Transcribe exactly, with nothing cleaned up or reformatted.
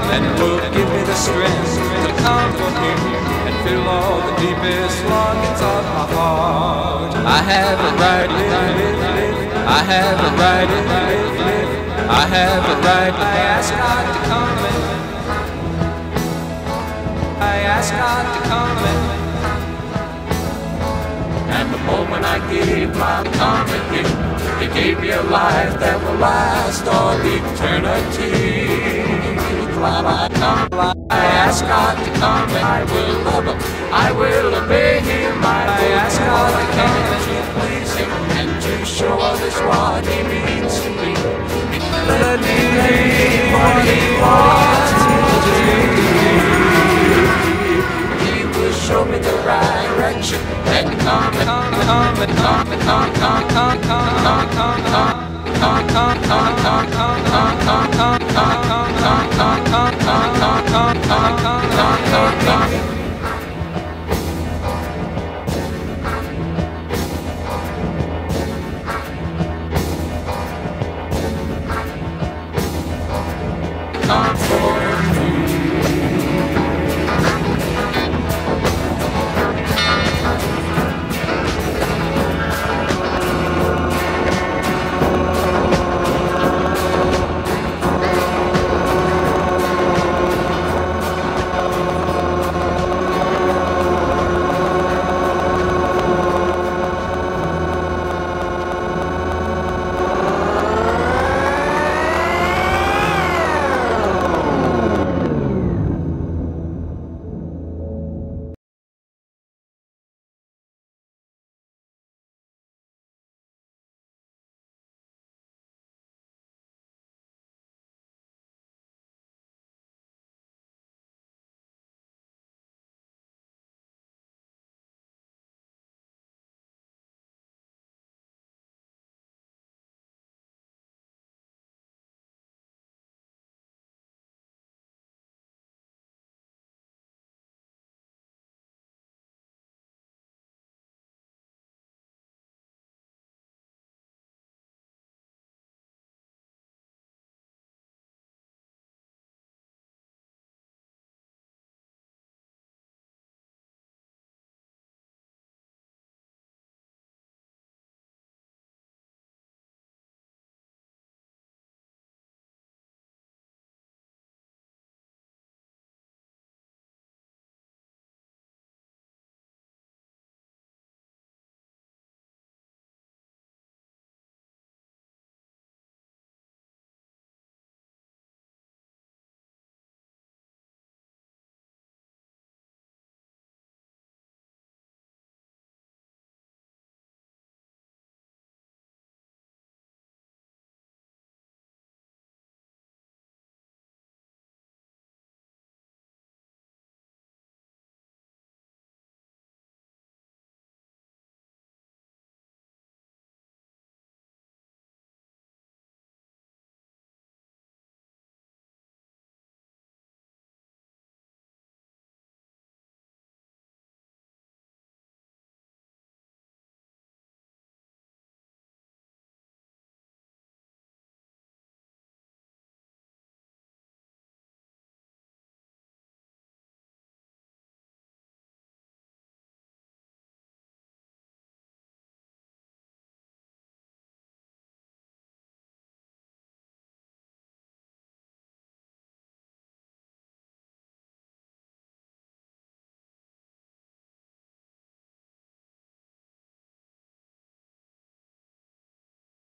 and will give me the strength to conquer him and fill all the deepest longings of my heart. I have a right, live, live, live. I have a right, live, live, live. I have a right. I ask God to come in. I ask God to come in. And the moment I gave my common gift, He gave me a life that will last all eternity. While I come, I ask God to come and I will love Him, I will obey Him, I, I ask God to come and to please Him and to show others what He means to me. Let me be what He wants me to be. He will show me the right direction and come and come and come and come and come come come come come come. Come, come, come, come, come, come, come, come, come, come, come, come, come, come, come, come, come, come, come. Come.